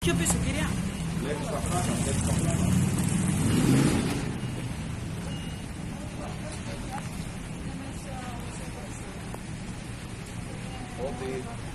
Πιο πίσω, κυρία. Βλέπεις τα φράγκα, βλέπεις τα φράγκα. Ότι